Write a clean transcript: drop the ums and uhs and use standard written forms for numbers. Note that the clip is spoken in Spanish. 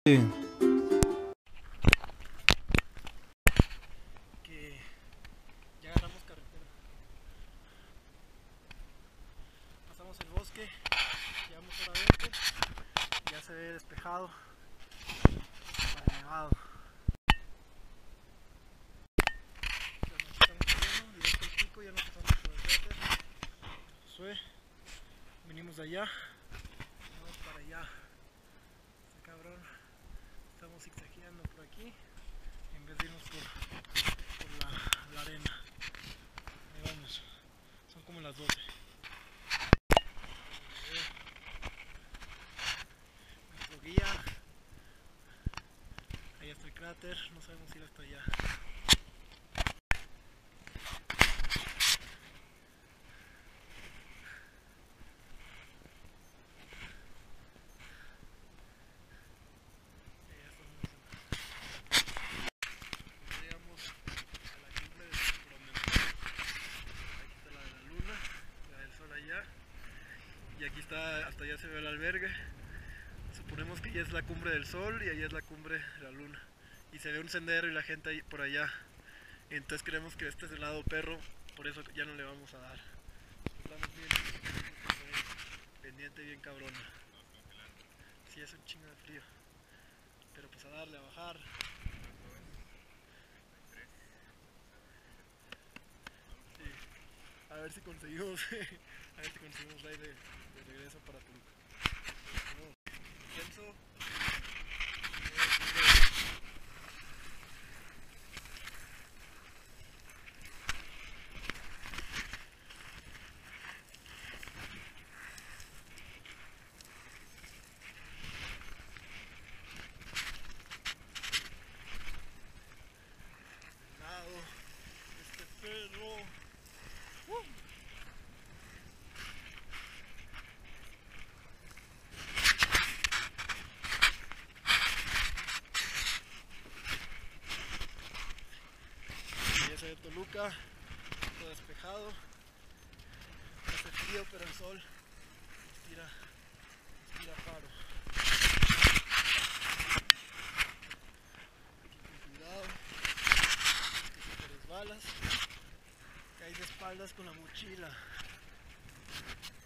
Que ya agarramos carretera. Pasamos el bosque, llevamos hora 20, ya se ve despejado para nevado. Ya nos estamos subiendo, directo al pico, ya nos pasamos por el cráter. Josué, venimos de allá, vamos para allá. Este cabrón, estamos zigzagueando por aquí en vez de irnos por la arena. Ahí vamos, son como las 12. Nuestro guía, ahí está el cráter, no sabemos ir hasta allá. Y aquí está, hasta allá se ve el albergue. Suponemos que ya es la cumbre del sol y allá es la cumbre de la luna. Y se ve un sendero y la gente ahí, por allá. Entonces creemos que este es el lado perro, por eso ya no le vamos a dar. Estamos bien, pendiente bien cabrona. Sí, es un chingo de frío. Pero pues a darle, a bajar. Sí. A ver si conseguimos, a ver si conseguimos ahí de regreso para Toluca. Pienso. Este perro. Y ya se ve Toluca, todo despejado. Hace frío, pero el sol tira paro. Aquí con cuidado, que si te resbalas, caes de espaldas con la mochila.